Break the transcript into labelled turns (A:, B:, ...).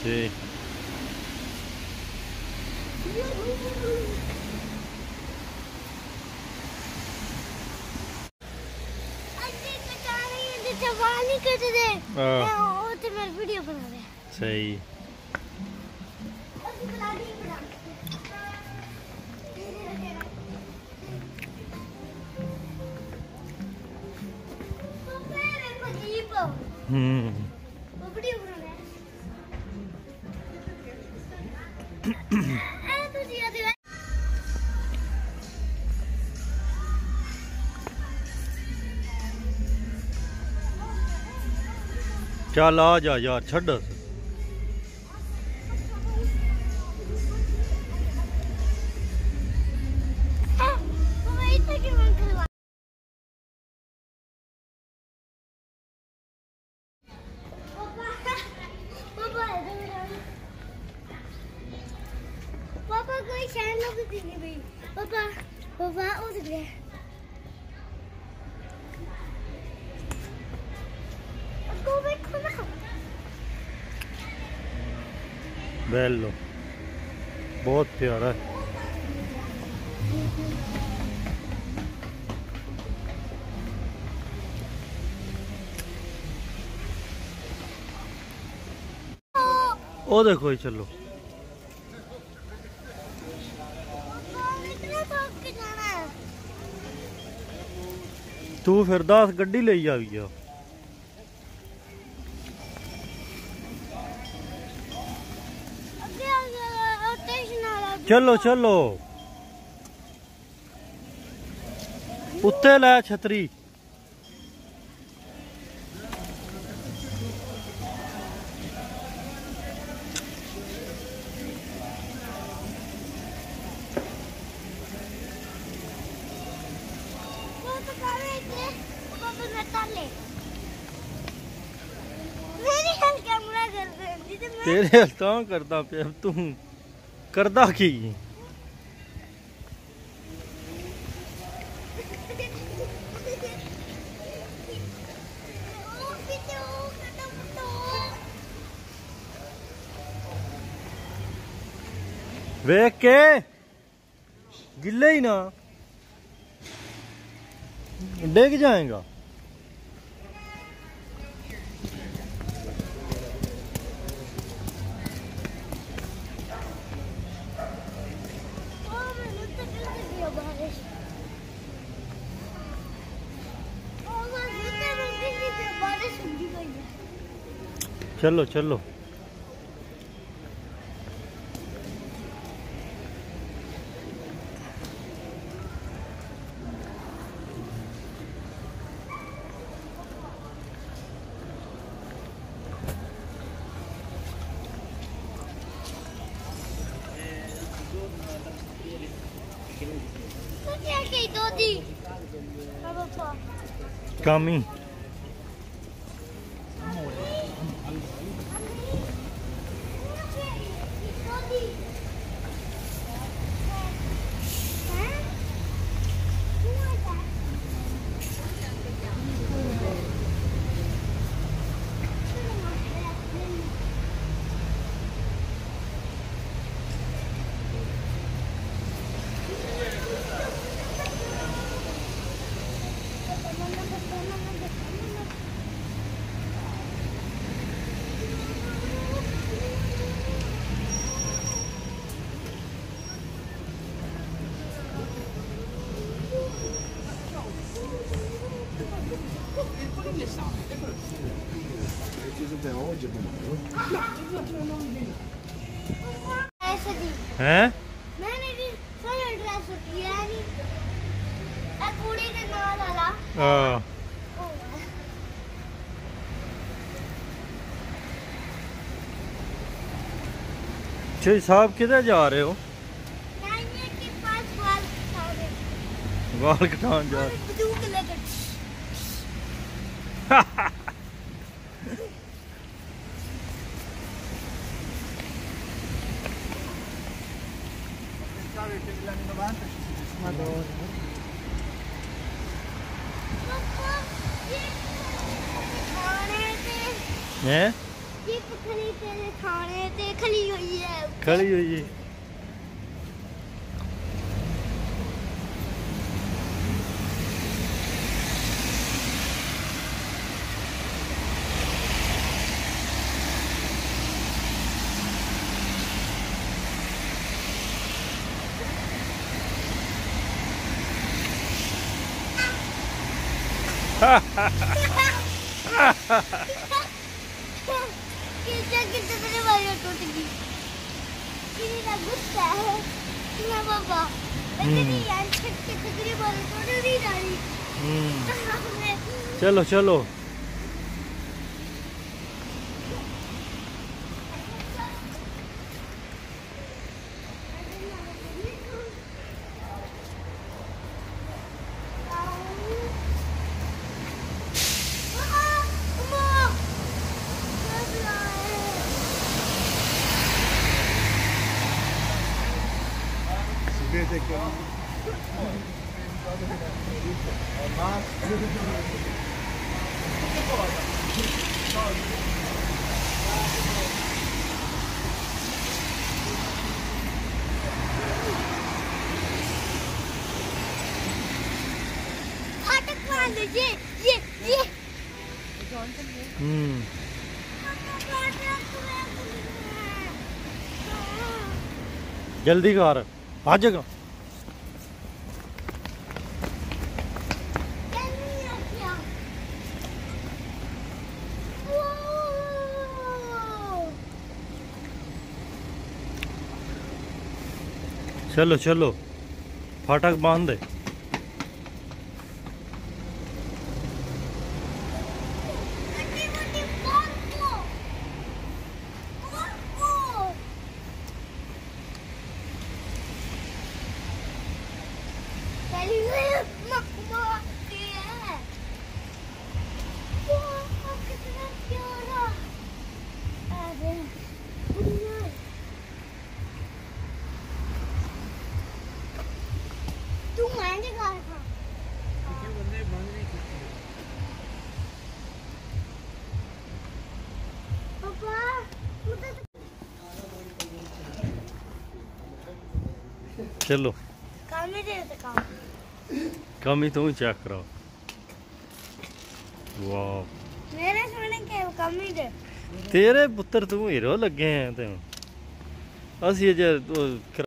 A: जी।
B: Video बना रहे
A: सही। चल आ जा यार छड़।
B: पापा कोई शहर लोग दिखने भाई। पापा पापा वो दिख रहे हैं।
A: बेलो बहुत प्यारा है। ओ देखो ही चलो। तू फिर 10 गड्डी ले आई है। चलो चलो उत्ते लै छतरी। तेरे हल करदा पे तू करदा की। वेख के गिले ही ना डिग जाएगा। चलो चलो कमी हैं?
B: मैंने भी फुल ड्रेस किया नहीं। कुड़ी के नाल वाला।
A: हां। जी साहब किधर जा रहे हो?
B: नानी के पास बाल कटा रहे।
A: बाल कटाने जा रहे। हैं?
B: जीप खड़ी तेरे थाने ते खड़ी हुई है।
A: खड़ी हुई है।
B: कितने बार टूट गई कितना गुस्सा है ना बाबा इतनी यार कितनी बार टूट नहीं रही।
A: चलो चलो
B: फाटक मान लीजिए ये
A: जल्दी कर भागेगा। चलो चलो फाटक बांध दे।
B: तू मैंने कहा था पापा
A: चलो
B: काम ही दे काम
A: कम ही तू चेक करो। वाह
B: मेरे सोने के काम ही दे
A: तेरे पुत्र तू हीरो लगे हैं तेन असी